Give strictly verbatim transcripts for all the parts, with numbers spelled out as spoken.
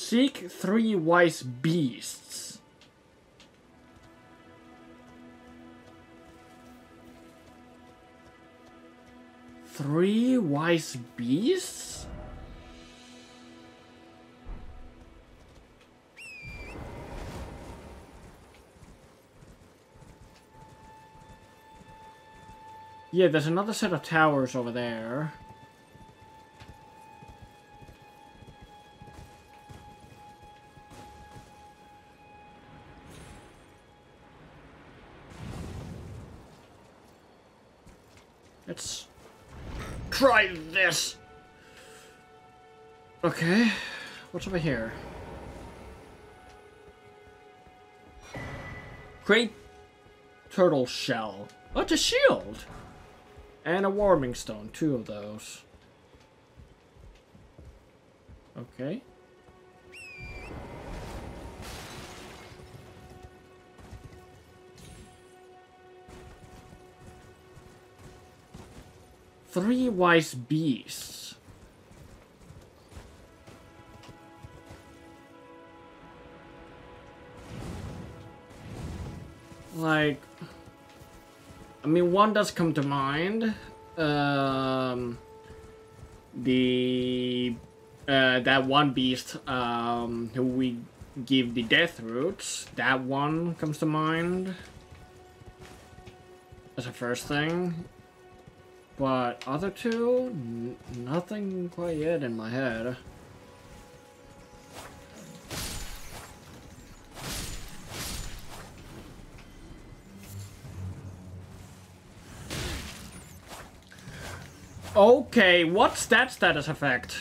Seek three wise beasts. Three wise beasts? Yeah, there's another set of towers over there. Let's try this. Okay, what's over here? Great turtle shell. Oh, it's a shield! And a warming stone, two of those. Okay. Three wise beasts. Like, I mean, one does come to mind. Um, the uh, that one beast um, who we give the death roots. That one comes to mind as a first thing. But other two, n nothing quite yet in my head. Okay, what's that status effect?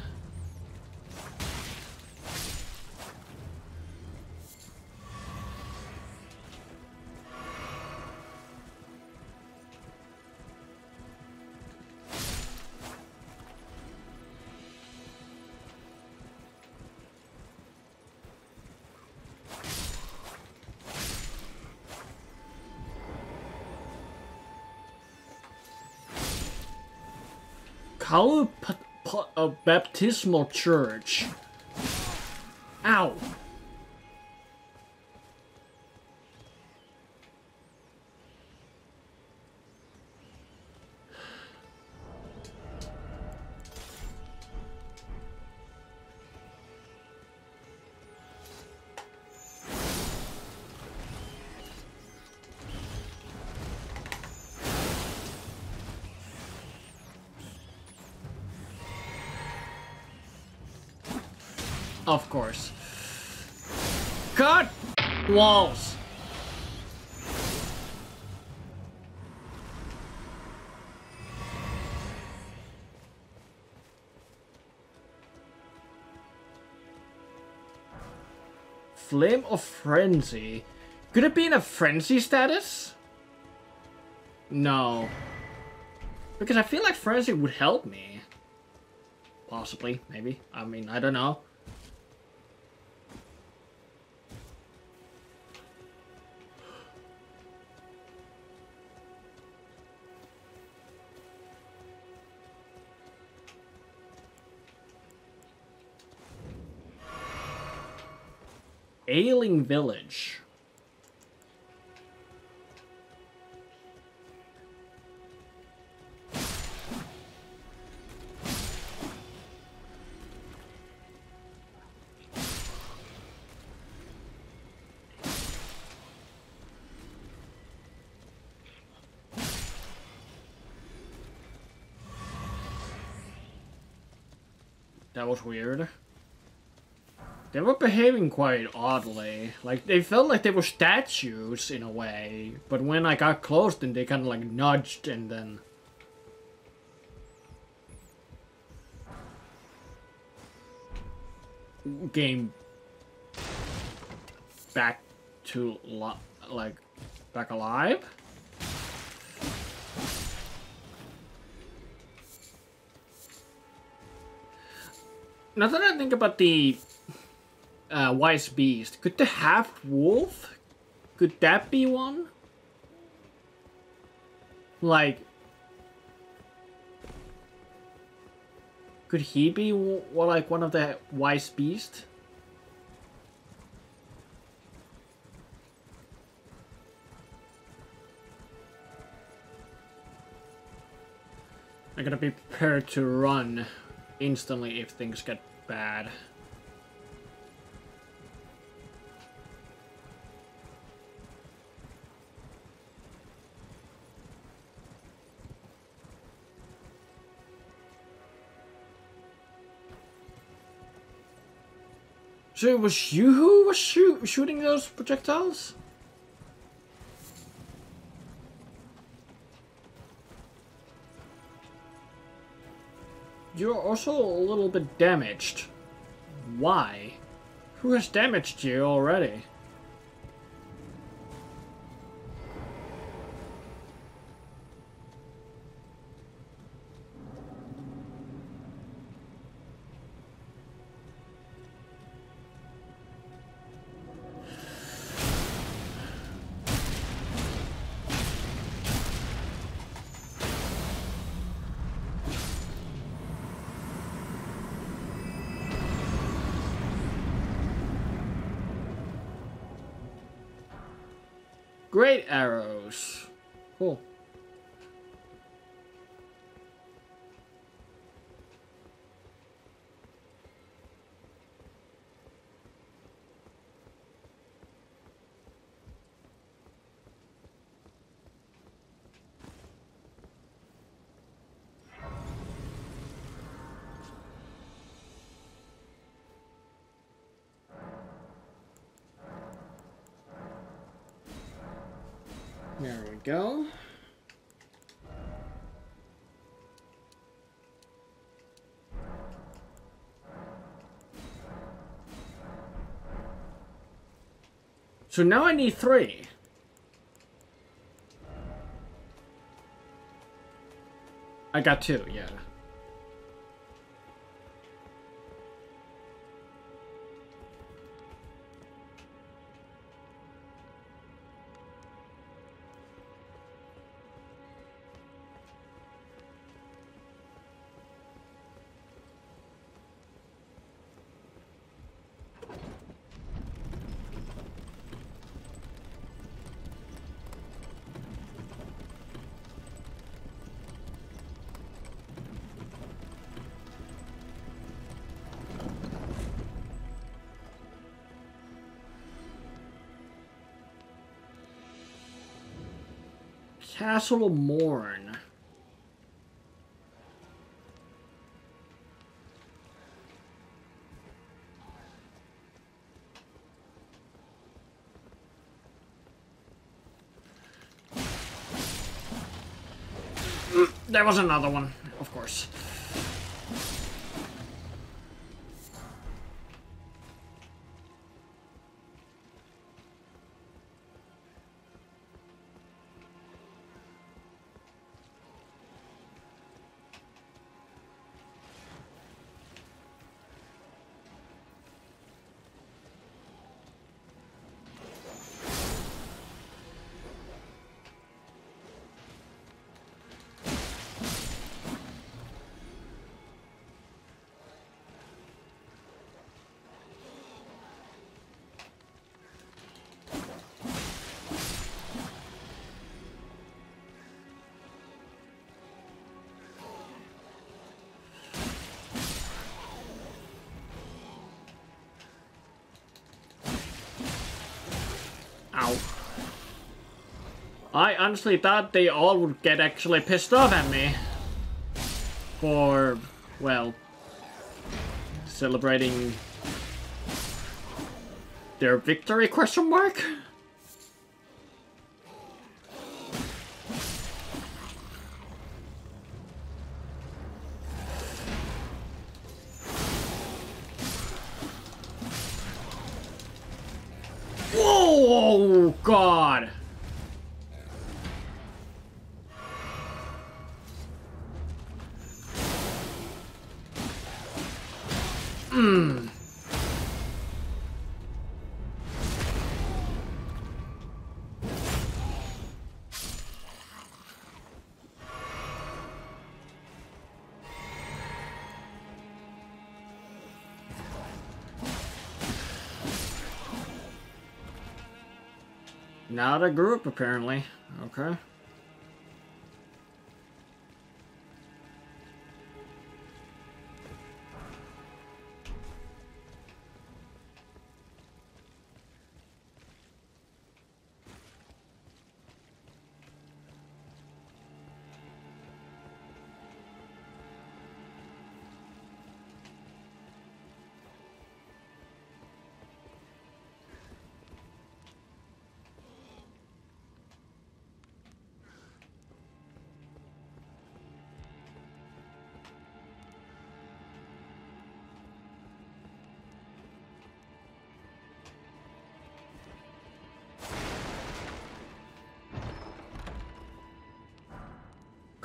How a baptismal church. Ow. Of course. Cut walls. Flame of Frenzy. Could it be in a frenzy status? No. Because I feel like frenzy would help me. Possibly, maybe. I mean, I don't know. Ailing Village. That was weird. They were behaving quite oddly. Like, they felt like they were statues in a way. But when I got close, then they kind of like nudged and then... Game... Back to, like, back alive? Now that I think about the... Uh, wise beast. Could the half wolf? Could that be one? Like, could he be well, like one of the wise beasts? I gotta be prepared to run instantly if things get bad. So it was you who was shoot shooting those projectiles? You're also a little bit damaged. Why? Who has damaged you already? Great arrows. Cool. There we go. So now I need three. I got two, yeah. Castle Morne. There was another one, of course. Ow. I honestly thought they all would get actually pissed off at me. For, well, celebrating their victory, question mark? Oh, God. Hmm. Not a group, apparently. Okay.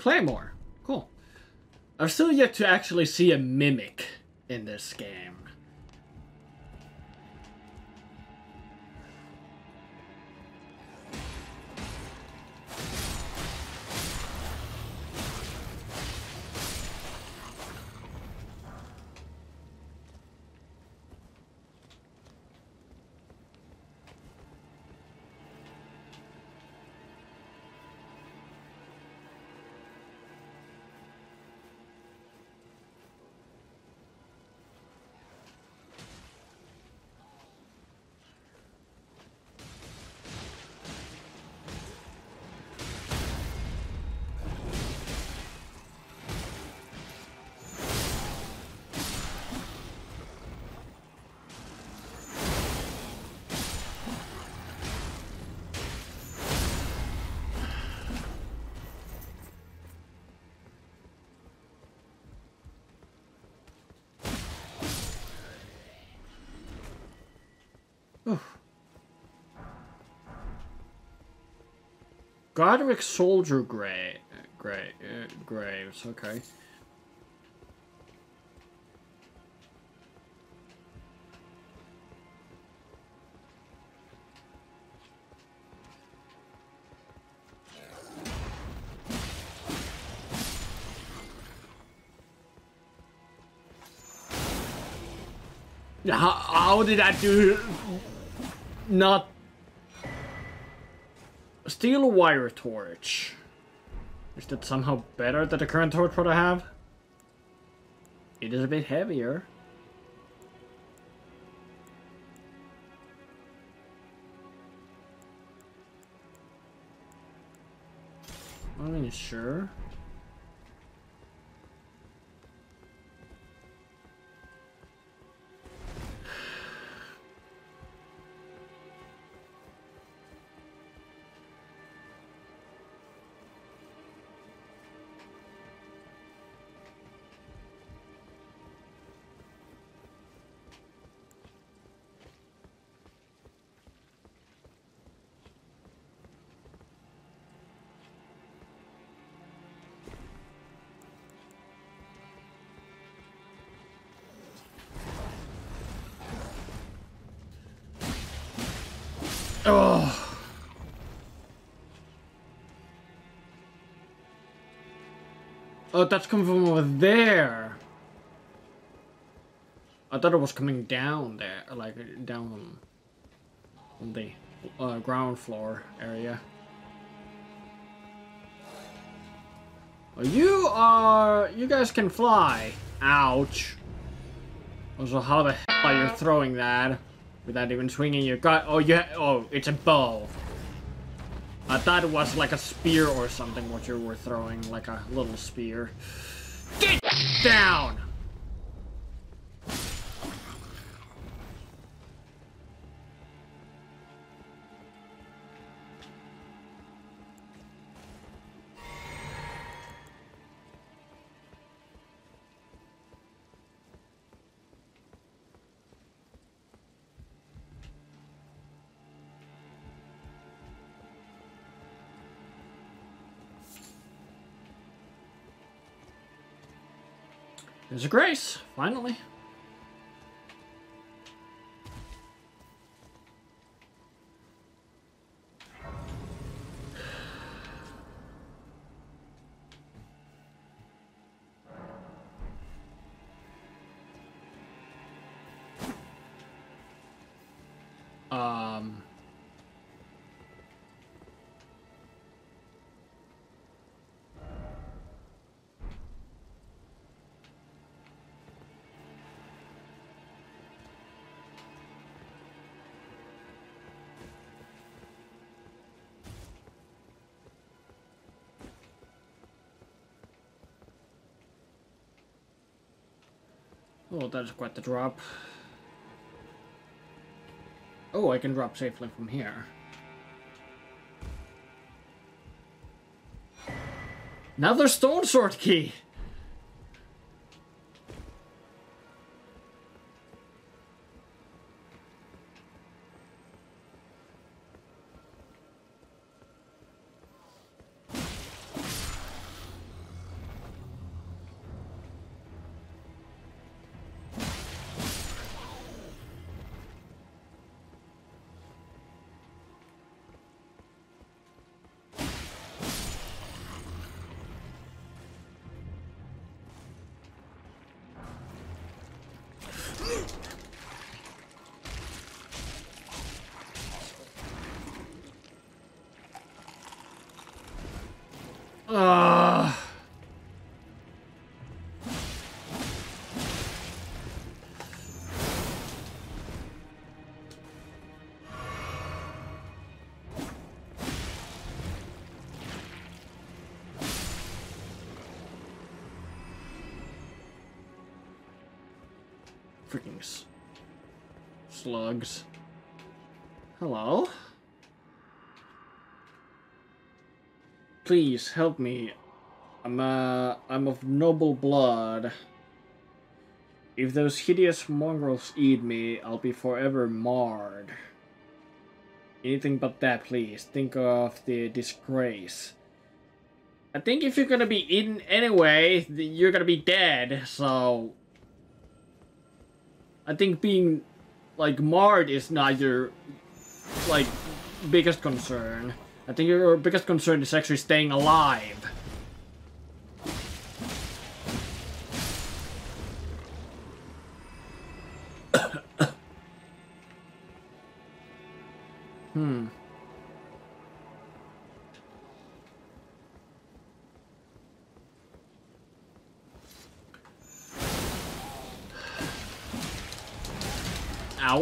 claymore. Cool. I've still yet to actually see a mimic in this game. Godric Soldier Grave. Grave. Uh, graves, okay. How, how did that do? Not steel wire torch. Is that somehow better than the current torch what I have? It is a bit heavier. I mean, sure. Oh. Oh, that's coming from over there. I thought it was coming down there, like down on the uh, ground floor area. Oh, you are... You guys can fly. Ouch. Also, how the hell are you throwing that? Without even swinging your gun. Oh, yeah. Oh, it's a bow. I thought it was like a spear or something, what you were throwing. Like a little spear. Get down! There's a grace, finally. Um... Oh, that is quite the drop. Oh, I can drop safely from here. Another stone sword key! Ugh. Freaking s slugs. Hello? Please help me. I'm uh I'm of noble blood. If those hideous mongrels eat me, I'll be forever marred. Anything but that, please. Think of the disgrace. I think if you're gonna be eaten anyway, you're gonna be dead, so... I think being, like, marred is not your, like, biggest concern. I think your biggest concern is actually staying alive. Hmm. Ow.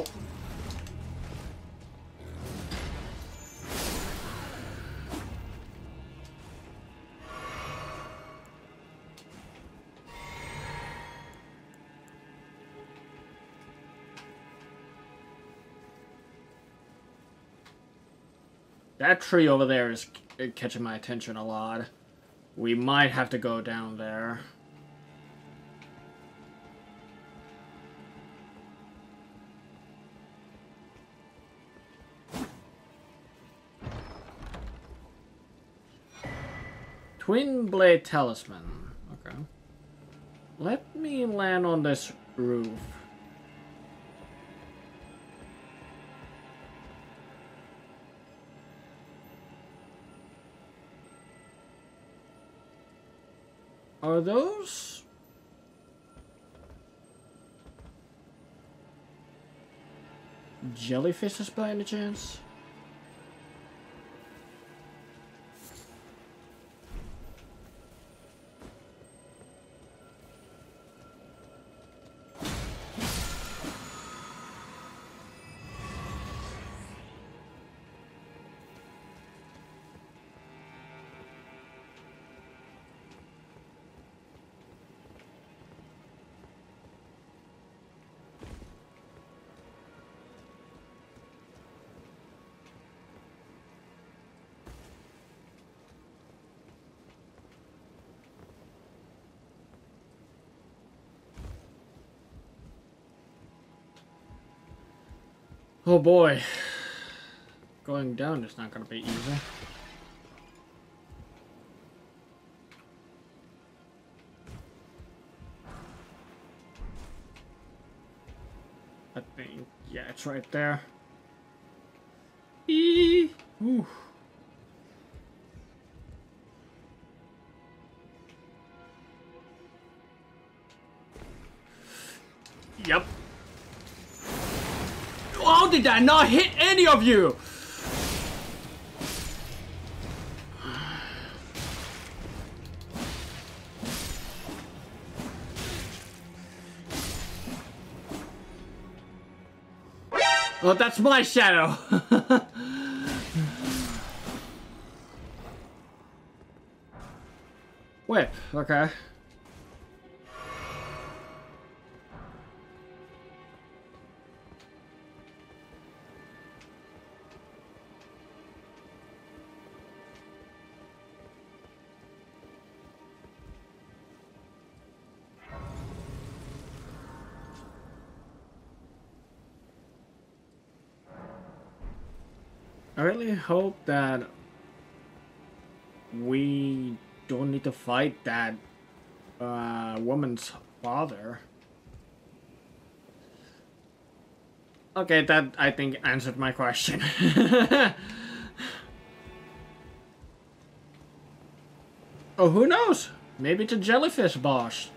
That tree over there is catching my attention a lot. We might have to go down there. Twin Blade Talisman. Okay. Let me land on this roof. Are those... jellyfishes by any chance? Oh boy. Going down is not gonna be easy. I think, yeah, it's right there. Eee! Ooh. Yep. How did that not hit any of you? Oh, that's my shadow. Whip, okay. I really hope that we don't need to fight that uh, woman's father. Okay, that I think answered my question. Oh, who knows? Maybe it's a jellyfish boss.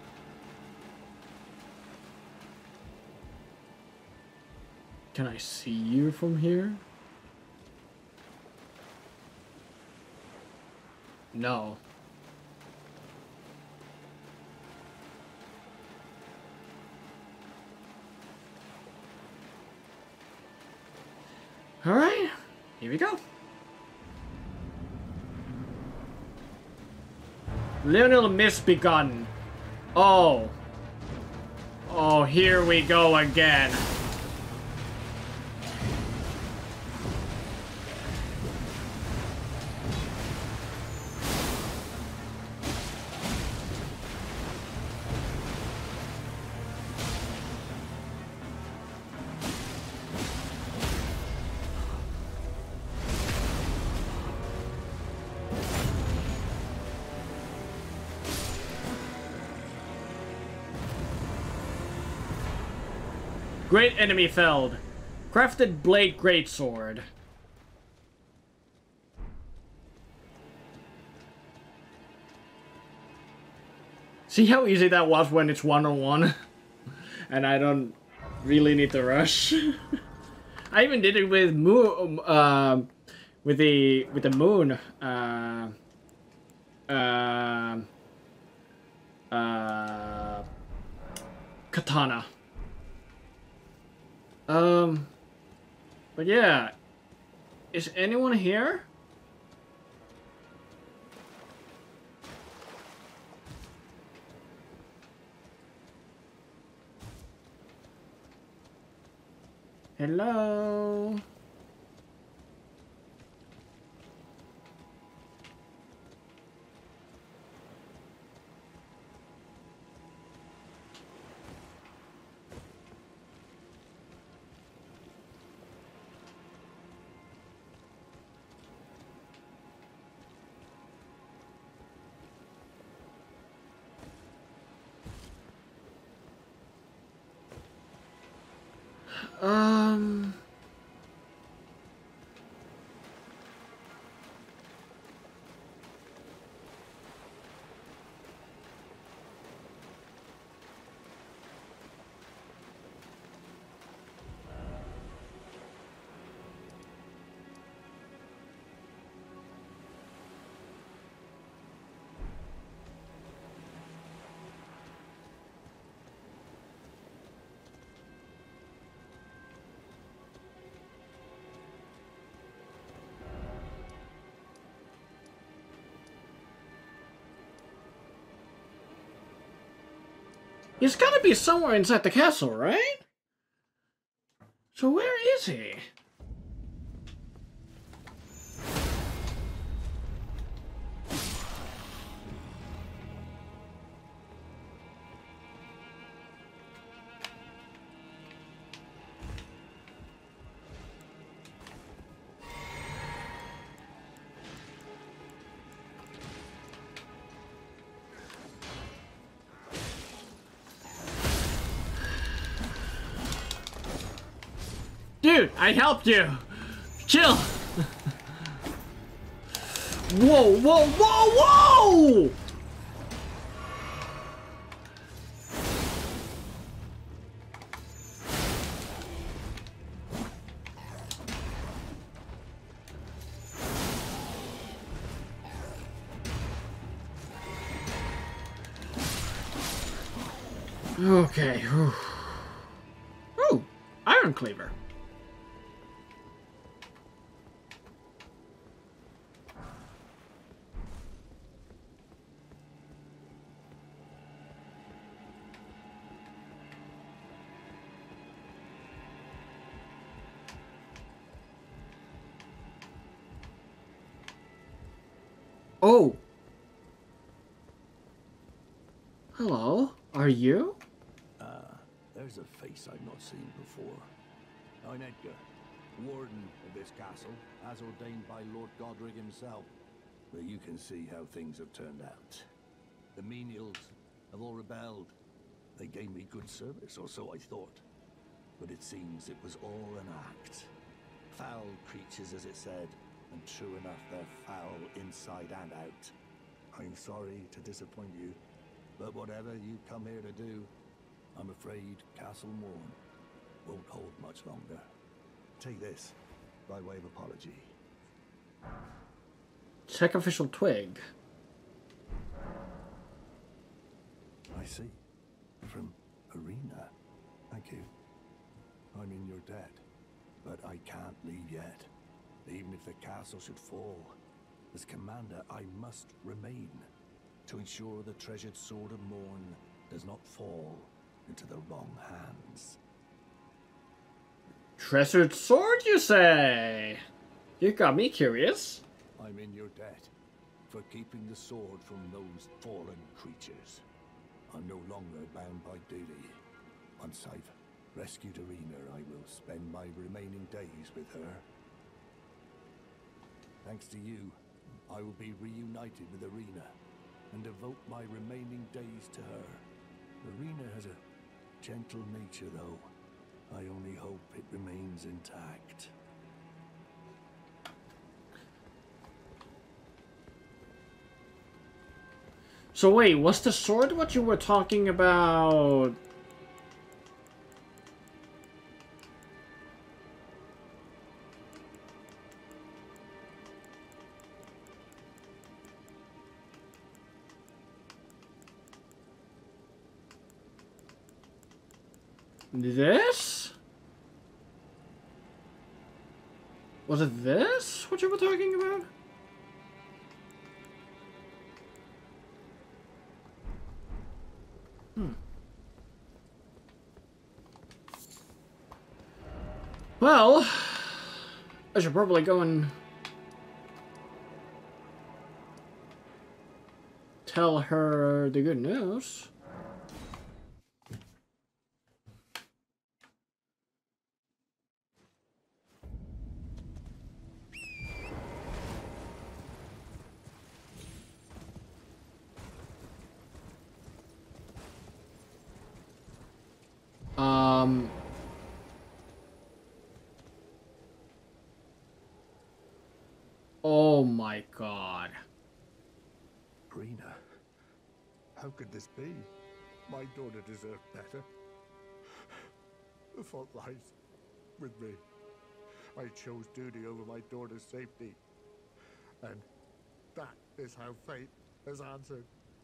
Can I see you from here? No. Alright, here we go. Little misbegotten. Oh. Oh, here we go again. Great enemy felled. Crafted blade greatsword. See how easy that was when it's one on one, and I don't really need to rush. I even did it with moon, uh, with the with the moon. Uh, uh, uh, katana. Um, but yeah, is anyone here? Hello? Um... He's gotta be somewhere inside the castle, right? So where is he? Dude, I helped you! Chill! Whoa, whoa, whoa, whoa! Okay. Ooh, Iron Cleaver. Oh. Hello. Are you? Ah, uh, there's a face I've not seen before. I'm Edgar, warden of this castle, as ordained by Lord Godric himself. But you can see how things have turned out. The menials have all rebelled. They gave me good service, or so I thought. But it seems it was all an act. Foul creatures, as it said. And true enough, they're foul inside and out. I'm sorry to disappoint you, but whatever you come here to do, I'm afraid Castle Morne won't hold much longer. Take this, by way of apology. Sacrificial twig. I see. From Irina. Thank you. I mean, you're dead. But I can't leave yet. Even if the castle should fall, as commander, I must remain to ensure the treasured sword of Morne does not fall into the wrong hands. Treasured sword, you say? You got me curious. I'm in your debt for keeping the sword from those fallen creatures. I'm no longer bound by duty. Once I've rescued Irina, I will spend my remaining days with her. Thanks to you, I will be reunited with Irina and devote my remaining days to her. Irina has a gentle nature, though. I only hope it remains intact. So wait, was the sword what you were talking about? This? Was it this? What you were talking about? Hmm. Well, I should probably go and tell her the good news. Um... Oh my god. Irina, how could this be? My daughter deserved better. The fault lies with me. I chose duty over my daughter's safety. And that is how fate has answered.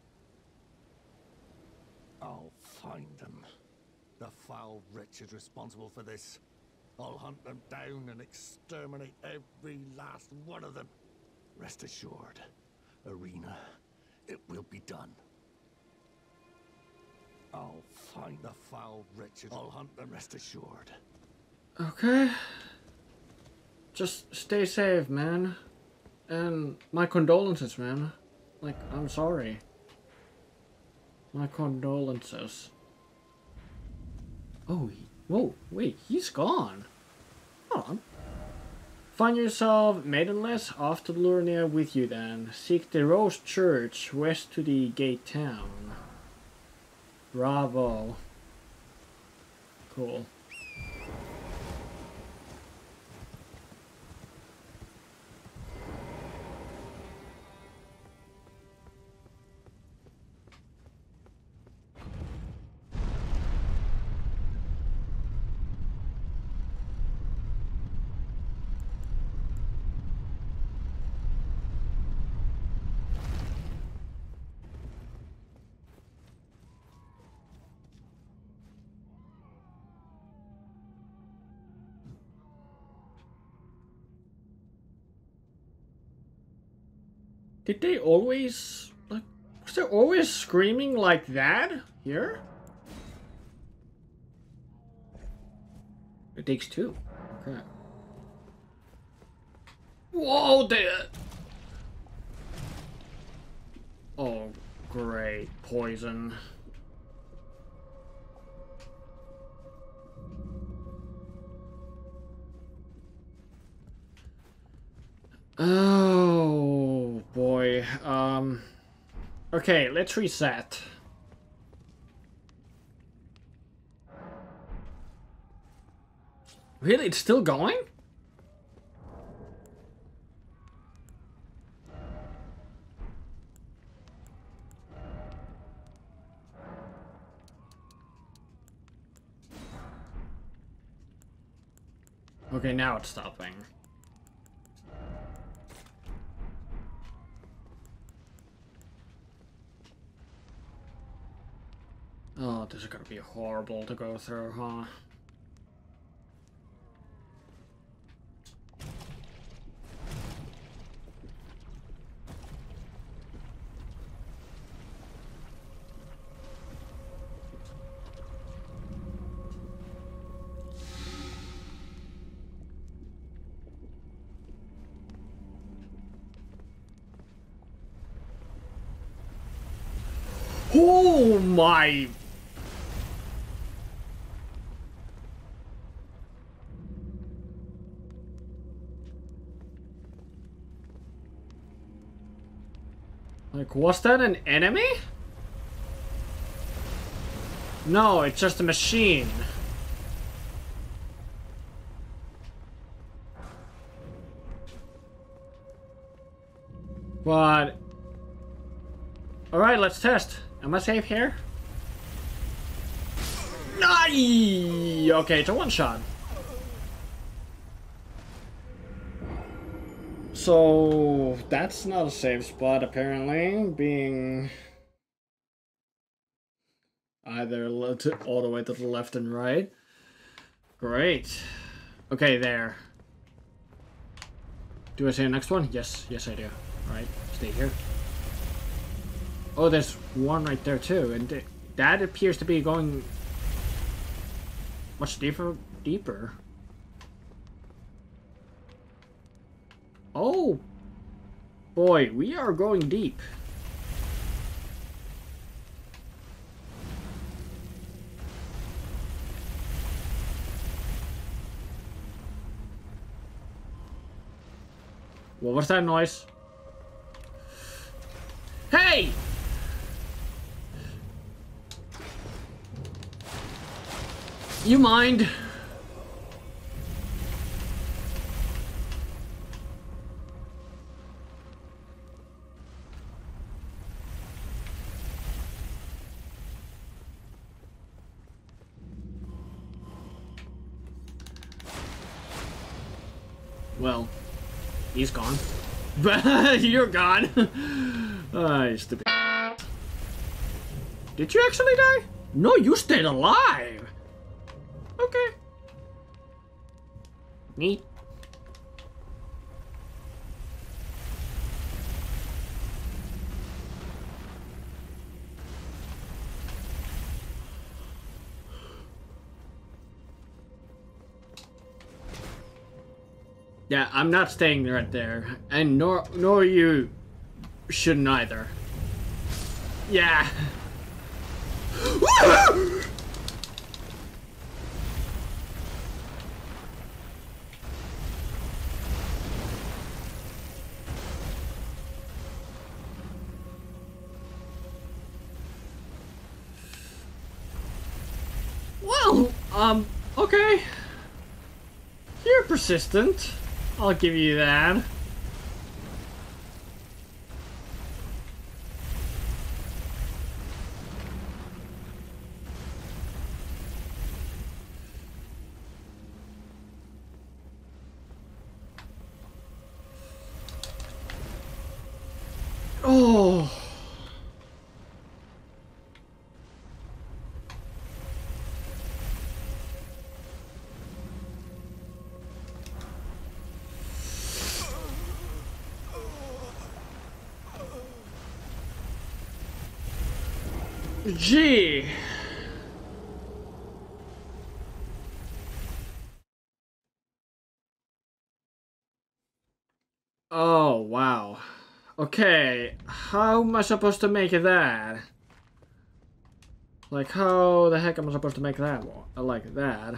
I'll find them. The foul wretches responsible for this. I'll hunt them down and exterminate every last one of them. Rest assured, Irina, it will be done. I'll find the foul wretches. I'll hunt them, rest assured. Okay. Just stay safe, man. And my condolences, man. Like, I'm sorry. My condolences. Oh, he, whoa, wait, he's gone. Hold on. Find yourself maidenless, off to Lurnia with you then. Seek the Rose Church, west to the gate town. Bravo. Cool. Did they always, like, was there always screaming like that here? It takes two. Okay. Whoa, there. Oh, great. Poison. Oh boy. Um okay, let's reset. Really? It's still going? Okay, now it's stopping. Oh, this is gonna be horrible to go through, huh? Oh my... Like, was that an enemy? No, it's just a machine. But... Alright, let's test. Am I safe here? Aye! Okay, it's a one-shot. So... That's not a safe spot, apparently. Being... Either all the way to the left and right. Great. Okay, there. Do I say the next one? Yes, yes I do. Alright, stay here. Oh, there's one right there too, and th that appears to be going much deeper. Deeper. Oh, boy, we are going deep. What was that noise? Hey! You mind? Well, he's gone. You're gone. Ah, stupid. Did you actually die? No, you stayed alive. Okay. Neat. Yeah, I'm not staying right there, and nor nor you shouldn't either. Yeah. Well, um, okay. You're persistent. I'll give you that. Oh. Gee. Oh, wow. Okay, how am I supposed to make that? Like, how the heck am I supposed to make that one? Like that?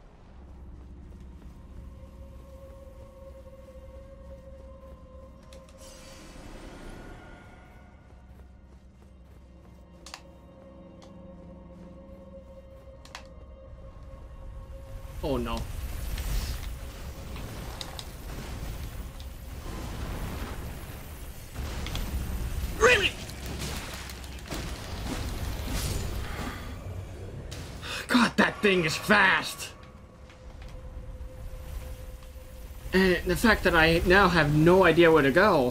Oh no. Really? God, that thing is fast. And the fact that I now have no idea where to go.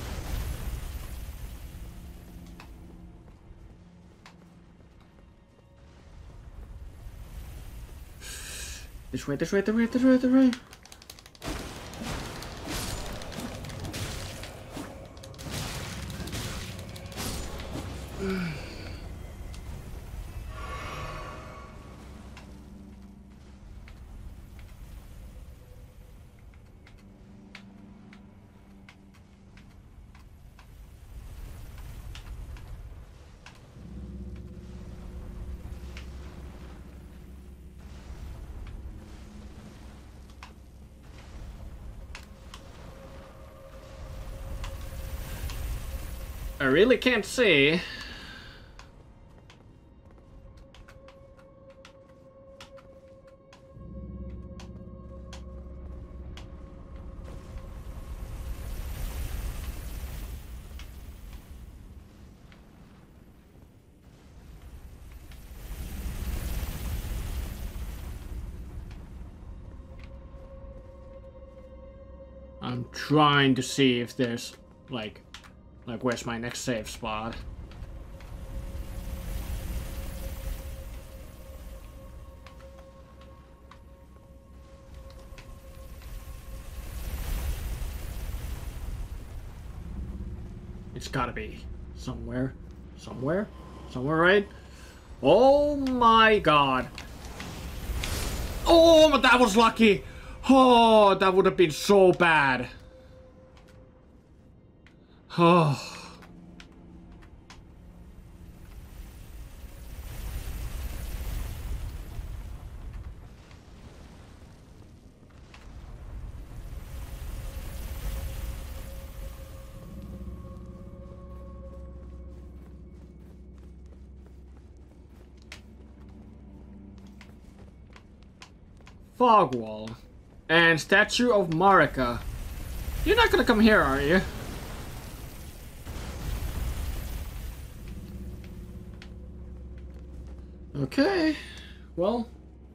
This way, this way, this way, this way, this way. I really can't see. I'm trying to see if there's like like where's my next safe spot. It's gotta be somewhere, somewhere, somewhere, right? Oh my god. Oh, but that was lucky. Oh, that would have been so bad. Oh. Fog wall. And statue of Marika. You're not gonna come here, are you? Okay. Well.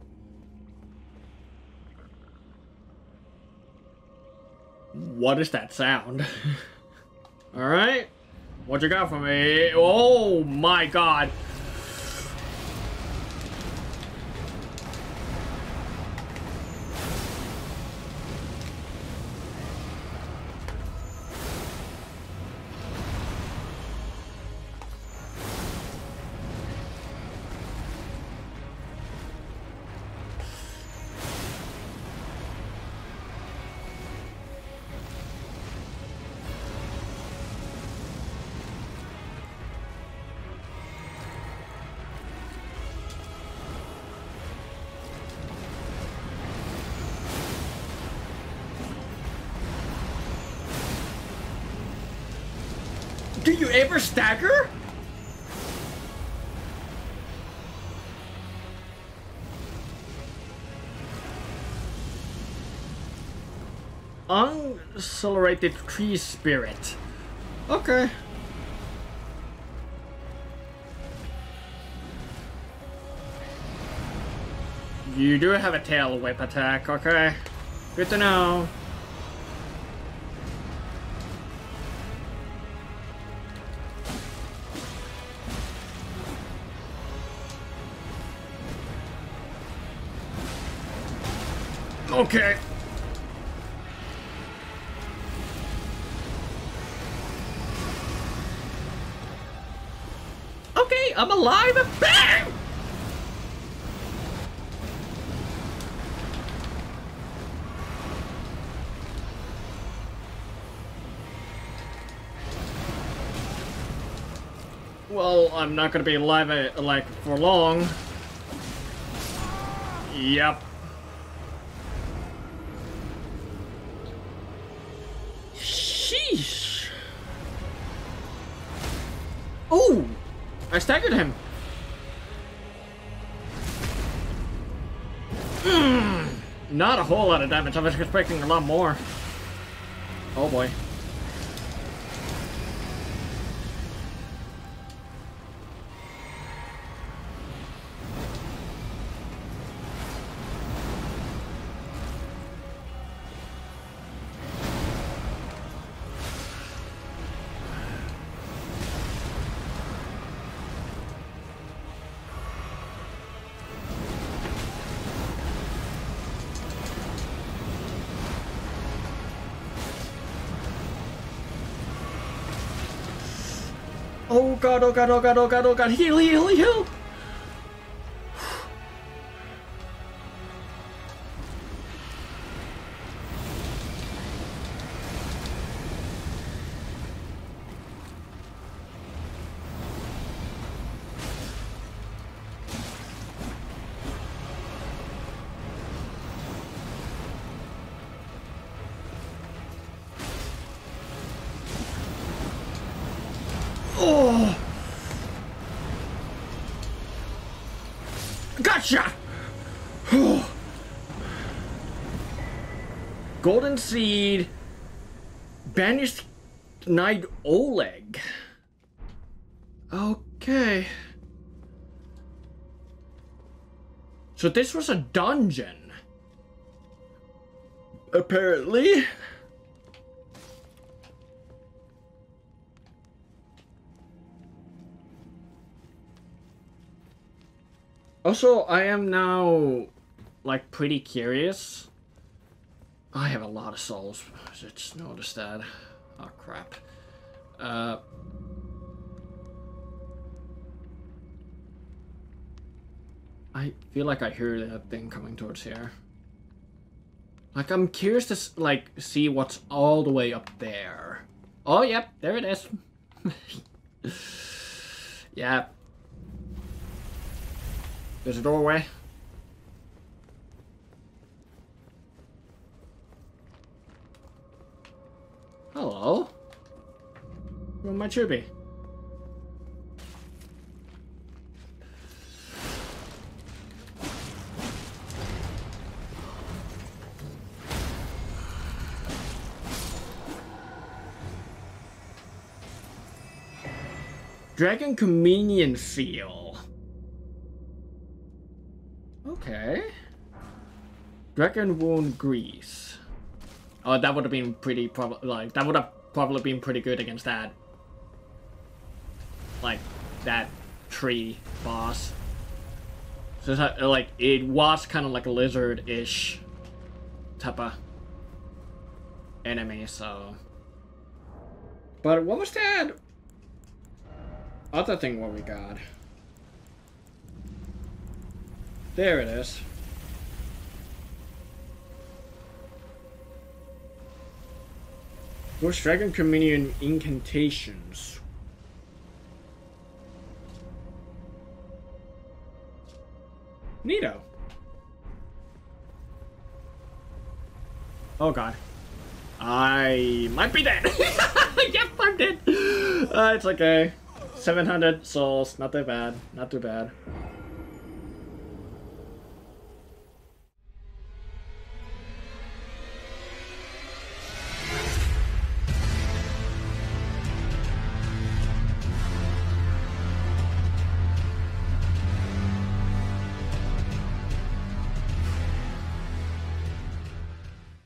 What is that sound? Alright. What you got for me? Oh my god. Do you ever stagger? Unaccelerated tree spirit. Okay. You do have a tail whip attack, okay? Good to know. Okay. Okay, I'm alive. Bang! Well, I'm not gonna be alive uh, like for long. Yep. Sheesh. Oh, I staggered him. Mm, not a whole lot of damage. I was expecting a lot more. Oh boy. Oh god, oh god, oh god, oh god, oh god, heal, heal, heal! Oh! Gotcha! Golden Seed. Banished Knight Oleg. Okay. So this was a dungeon. Apparently. Also, I am now, like, pretty curious. I have a lot of souls. I just noticed that. Oh, crap. Uh... I feel like I hear that thing coming towards here. Like, I'm curious to, like, see what's all the way up there. Oh, yep, there it is. Yeah. There's a doorway. Hello. Where might you be? Dragon Communion Seal. Okay. Dragon Wound Grease. Oh, that would have been pretty probably like that would have probably been pretty good against that. Like that tree boss. So it's not, like it was kind of like a lizard-ish type of enemy. So, but what was that other thing? What we got? There it is. Those Dragon Communion incantations. Neato. Oh god. I might be dead. Yep, I'm dead. Uh, it's okay. seven hundred souls. Not too bad. Not too bad.